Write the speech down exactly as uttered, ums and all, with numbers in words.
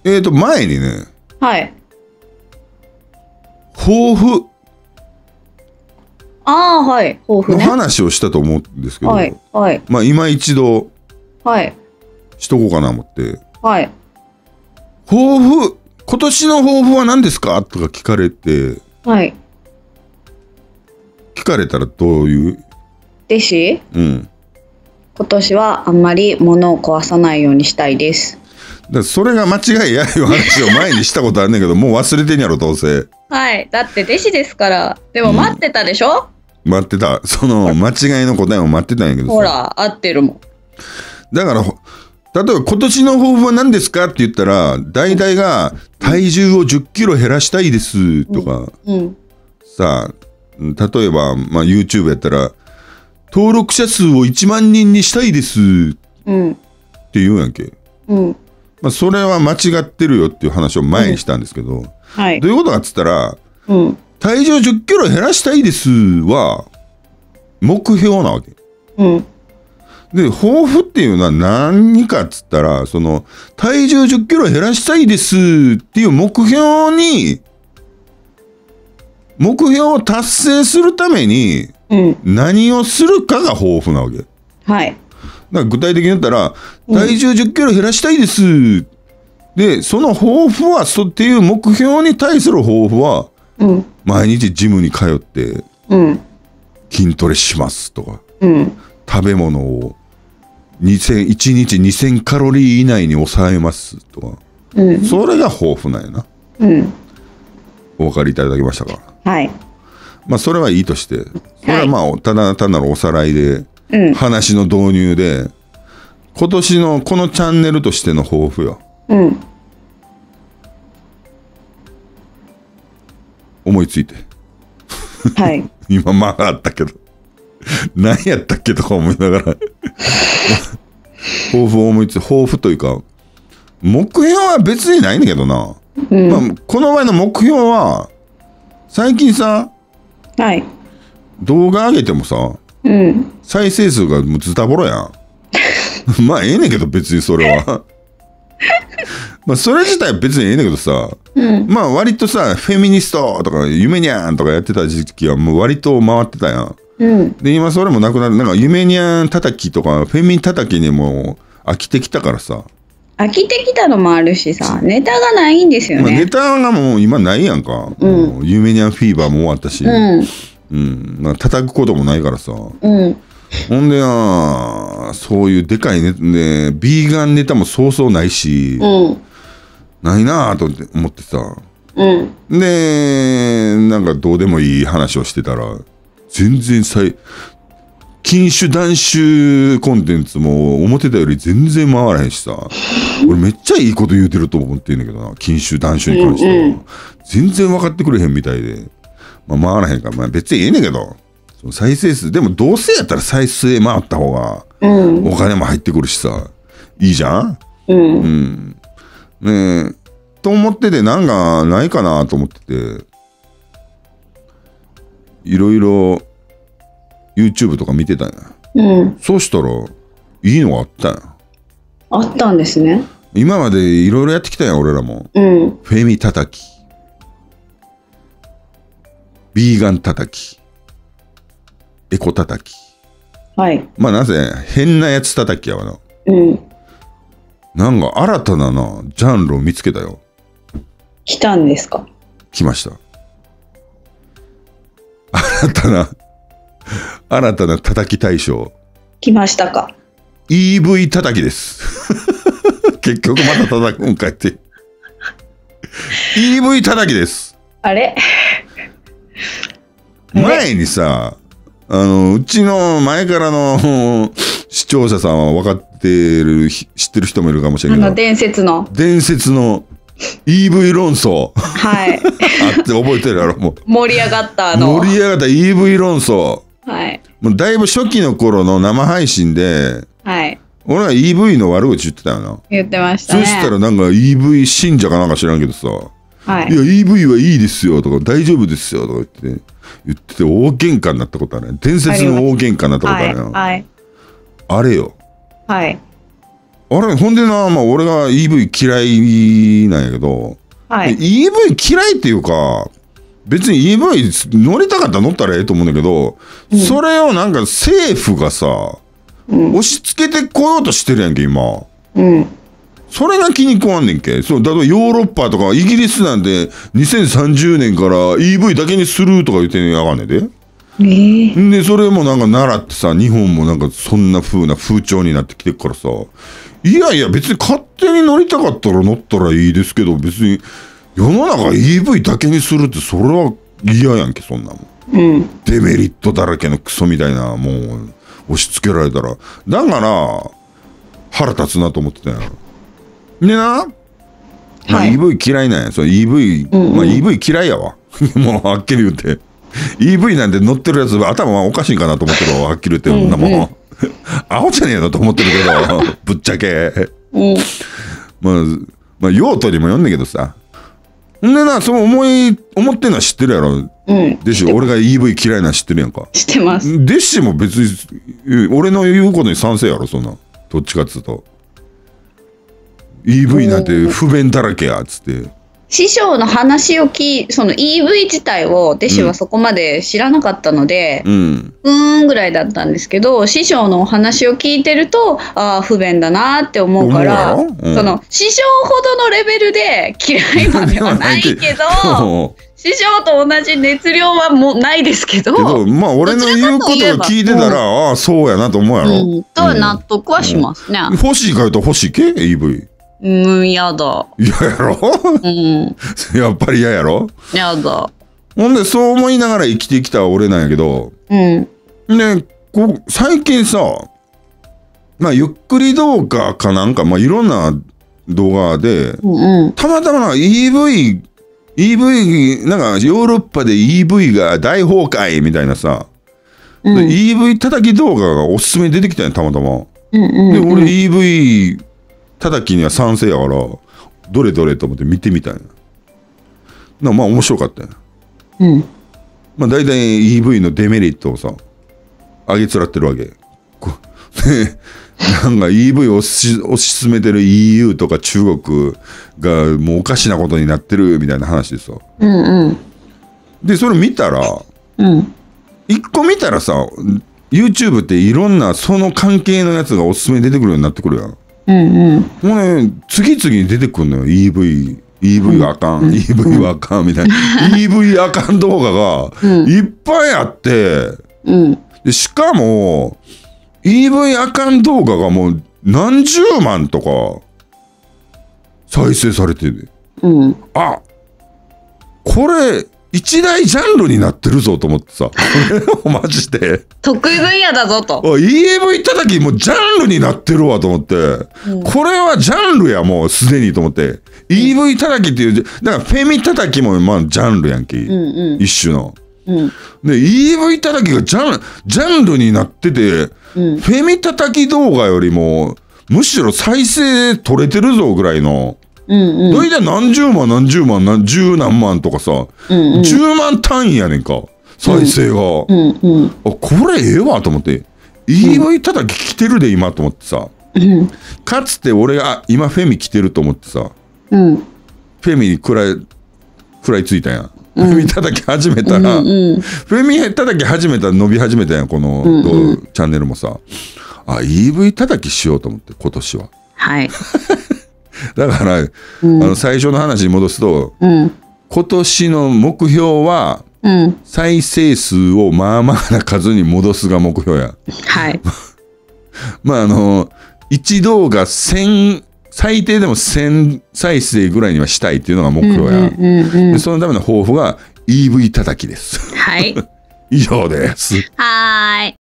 えーと前にね、 はい。 抱負ああ、はい。抱負のね。 話をしたと思うんですけど、 はい。はい。 まあ今一度はい。 しとこうかな思って、 はい。 抱負、今年の抱負は何ですかとか聞かれて、 はい。 聞かれたらどういう？ 弟子、 うん。 今年はあんまり物を壊さないようにしたいです。 だからそれが間違いやいう話を前にしたことあるんだけど、もう忘れてんやろどうせ。 はい。だって弟子ですから。でも待ってたでしょ、 待ってた。その間違いの答えを待ってたんやけどさ。 ほら、合ってるもん。 だから、例えば今年の抱負は何ですかって言ったら、大体が体重をじゅっキロ減らしたいですとか、 うん。 さあ、例えば、まあ、YouTube やったら、登録者数をいちまんにんにしたいですってうん。 言うやんけ。 うん。 まあ、それは間違ってるよっていう話を前にしたんですけど、 はい。 どういうことかっつったら、 うん。 体重じゅっキロ減らしたいですは、目標なわけ。 うん。 で、抱負っていうのは何かっつったら、その、体重じゅっキロ減らしたいですっていう目標に、目標を達成するために、何をするかが抱負なわけ。 はい。 だから具体的に言ったら、体重じゅっキロ減らしたいです。で、その抱負は、そっていう目標に対する抱負は、 うん。 毎日ジムに通って、 うん。 筋トレしますとか、 うん。 食べ物をにせん、いちにちにせんカロリー以内に抑えますとか、 うん。 それが抱負なんやな。 うん。 お分かりいただけましたか？ はい。 まあそれはいいとして、それはまあただ単なるおさらいで、 うん。 話の導入で、今年のこのチャンネルとしての抱負よ。 うん。 思いついて。 はい。 今まああったけど。何やったっけとか思いながら。抱負を思いついて、抱負というか、目標は別にないんだけどな。うん、まあ、この前の目標は、最近さ、 はい。 動画上げてもさ、うん、再生数がもうズタボロやん。まあええねんけど別にそれは。まあそれ自体は別にええねんけどさ、うん、まあ割とさ、フェミニストとか夢にゃんとかやってた時期はもう割と回ってたやん。うん、で今それもなくなる、なんか夢にゃん叩きとかフェミ叩きにも飽きてきたからさ。 飽きてきたのもあるしさ、ネタがないんですよね。 まあ、ネタがもう今ないやんか。うん、夢にゃんフィーバーも終わったし、うんうん、まあ、叩くこともないからさ。うん、ほんでな、そういうでかいね、ね、ビーガンネタもそうそうないし、うん、ないなぁと思ってさ。うん、で、なんかどうでもいい話をしてたら、全然さい、禁酒断酒コンテンツも思ってたより全然回らへんしさ。俺めっちゃいいこと言うてると思ってんだけどな、禁酒断酒に関しては。うんうん、全然分かってくれへんみたいで。まあ回らへんから、まあ別にええねんけど、その再生数、でもどうせやったら再生回った方が、お金も入ってくるしさ、いいじゃん？うん。うん。ねえ、と思ってて、なんかないかなと思ってて、いろいろ YouTube とか見てたんや。うん。そうしたら、いいのがあったんや。 あったんですね。 今までいろいろやってきたんや、俺らも。うん。フェミ叩き。ビーガン叩き。エコ叩き。はい。まあなぜ変なやつ叩きやわな。うん。なんか新たなな、ジャンルを見つけたよ。 来たんですか？ 来ました。新たな、新たな叩き大賞。 来ましたか？ イーブイ 叩きです。結局また叩くんかいって。イーブイ 叩きです。 あれ前にさ、あの、うちの前からの視聴者さんは分かってる、知ってる人もいるかもしれないけど。 あの伝説の。 伝説の イーブイ 論争。 はい。あって覚えてるやろ、もう。 盛り上がったあの。 盛り上がった イーブイ 論争。 はい。 もうだいぶ初期の頃の生配信で、はい。俺は イーブイ の悪口言ってたよな。 言ってましたね。 そしたらなんか イーブイ 信者かなんか知らんけどさ、はい。いや、イーブイ はいいですよとか、大丈夫ですよとか言って、ね、言ってて大喧嘩になったことあるね。伝説の大喧嘩になったことあるね。はい。あれよ。 はい。 あれほんでな、まあ、俺が イーブイ 嫌いなんやけど、 はい、 イーブイ 嫌いっていうか別に イーブイ 乗りたかったら乗ったらええと思うんだけど、うん、それをなんか政府がさ、うん、押し付けてこようとしてるやんけ今、うん、それが気に食わんねんけ。そうだからヨーロッパとかイギリスなんてにせんさんじゅうねんから イーブイ だけにするとか言ってんやがんねんで、えー、でそれもなんか習ってさ、日本もなんかそんな風な風潮になってきてるからさ、いやいや別に勝手に乗りたかったら乗ったらいいですけど、別に世の中 イーブイ だけにするってそれは嫌やんけ、そんなもん、うん、デメリットだらけのクソみたいなもう押し付けられたら、だから腹立つなと思ってたよ。でな、まあ、イーブイ 嫌いなんや。そう イーブイ、うんうん、まあ イーブイ 嫌いやわもうはっきり言ってイーブイ なんて乗ってるやつ頭はおかしいかなと思ってるわ、はっきり言って。うん、うん、もうアホじゃねえのと思ってるけどぶっちゃけ、うん、まあまあ用途にもよんねんけどさ。んでな、そう思い思ってんのは知ってるやろ、うん、でしょ。俺が イーブイ 嫌いなの知ってるやんか。 知ってます。 でしも別に俺の言うことに賛成やろ、そんな。どっちかっつうと イーブイ なんて不便だらけやっつって。 師匠の話を聞い、その イーブイ 自体を弟子はそこまで知らなかったので、うん、うーんぐらいだったんですけど、師匠のお話を聞いてると、ああ不便だなって思うから、うん、その師匠ほどのレベルで嫌いまではないけど師匠と同じ熱量はもうないですけど、けどまあ俺の言うことを聞いてたら、うん、ああそうやなと思うやろ、うん、 とは納得はしますね、 うん、欲しいか言うと欲しいけ イーブイ。 うん、やだ。 嫌やろ、うん、やっぱり嫌やろ。 やだ。 ほんでそう思いながら生きてきた俺なんやけど、うん、でこ最近さ、まあゆっくり動画かなんか、まあいろんな動画で、うんうん、たまたまなんか イーブイ イーブイ なんかヨーロッパで イーブイ が大崩壊みたいなさ、うん、イーブイ 叩き動画がおすすめに出てきたんや、たまたま、うんうんうん、で俺 イーブイ 叩きには賛成やから、どれどれと思って見てみたいな。まあ面白かったよ、うん、まあ大体 イーブイ のデメリットをさ上げつらってるわけなんか イーブイ を推し、推し進めてる イーユー とか中国がもうおかしなことになってるみたいな話でさ、うんうん、でそれ見たら、うん、一個見たらさ YouTube っていろんなその関係のやつがおすすめに出てくるようになってくるやん、うんうん、もうね次々に出てくるのよ イーブイ、イーブイ あかん、うん、イーブイ はあかんみたいなイーブイ あかん動画がいっぱいあって、うん、でしかもイーブイ あかん動画がもう何十万とか再生されてる、うん、あこれ一大ジャンルになってるぞと思ってさマジで得意分野だぞとイーブイ 叩きもうジャンルになってるわと思って、うん、これはジャンルやもうすでにと思って、うん、イーブイ 叩きっていうだからフェミ叩きもまあジャンルやんけ、うんうん、一種の、うん、で イーブイ 叩きがジャン、ジャンルになってて、うん、フェミ叩き動画よりもむしろ再生取れてるぞぐらいの、うんうん、大体何十万何十万何十何万とかさ、うんうん、じゅうまん単位やねんか再生が、うんうんうん、あこれええわと思って、うん、イーブイ 叩き来てるで今と思ってさ、うん、かつて俺が今フェミ来てると思ってさ、うん、フェミに食らい食らいついたやん、うん、フェミ叩き始めたら、うんうん、フェミ叩き始めたら伸び始めたやんこの、うんうん、チャンネルもさ、あ イーブイ 叩きしようと思って今年ははいだから、うん、あの最初の話に戻すと、うん、今年の目標は、うん、再生数をまあまあな数に戻すが目標やはいまああの一動画せん最低でもせん再生ぐらいにはしたいっていうのが目標や、うんうんうんうん、でそのための抱負が イーブイ 叩きですはい以上ですはーい。